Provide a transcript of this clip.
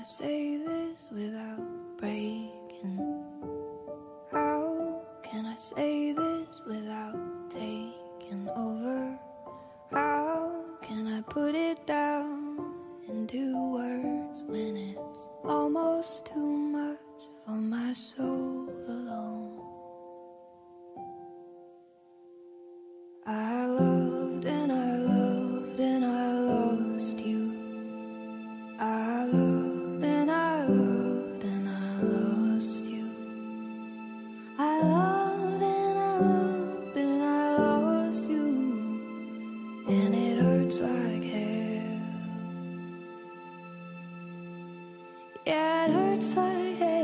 say this without breaking? How can I say this without taking over? How can I put it down into words when it's almost too much for my soul alone? I loved and I loved and I lost you. I loved and I loved and I lost you. I loved and I loved and I lost you. And it hurts like hell. Yeah, it hurts like hell.